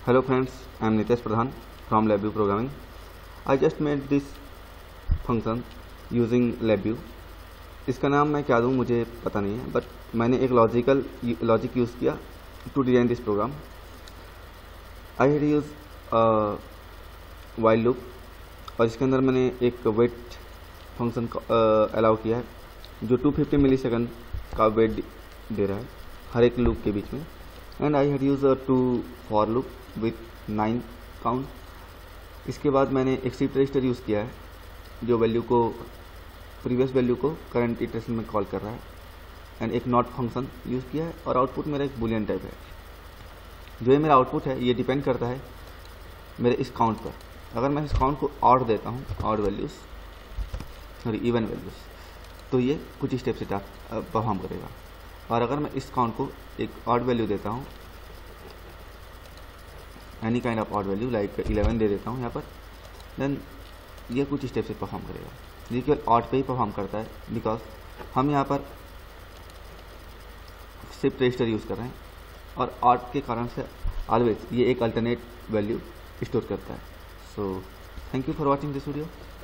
Hello friends, I am Nitesh Pradhan from Labview programming. I just made this function using Labview. इसका नाम मैं क्या दूँ मुझे पता नहीं है, बट मैंने एक लॉजिक यूज़ किया to design this program. I had use while loop और इसके अंदर मैंने एक वेट फंक्शन अलाउ किया है जो 250 मिलीसेकंड का वेट दे रहा है हर एक लूप के बीच में. And I had use 2 for loop with 9 count. इसके बाद मैंने एक शिफ्ट रजिस्टर यूज़ किया है जो वैल्यू को प्रीवियस वैल्यू को करंट इटरेशन में कॉल कर रहा है. एंड एक नॉट फंक्शन यूज़ किया है और आउटपुट मेरा एक बुलियन टाइप है. जो ये मेरा आउटपुट है ये डिपेंड करता है मेरे इस काउंट पर. अगर मैं इस काउंट को ऑड देता हूँ, odd values sorry even values, तो ये कुछ स्टेप से परफॉर्म करेगा. और अगर मैं इस काउंट को एक ऑड वैल्यू देता हूँ, any kind of odd value like 11 दे देता हूँ यहाँ पर, देन ये कुछ स्टेप से परफॉर्म करेगा. ये केवल ऑड पे ही परफॉर्म करता है बिकॉज हम यहाँ पर शिफ्ट रजिस्टर यूज़ कर रहे हैं और ऑड के कारण से ऑलवेज ये एक अल्टरनेट वैल्यू स्टोर करता है. So thank you for watching this video.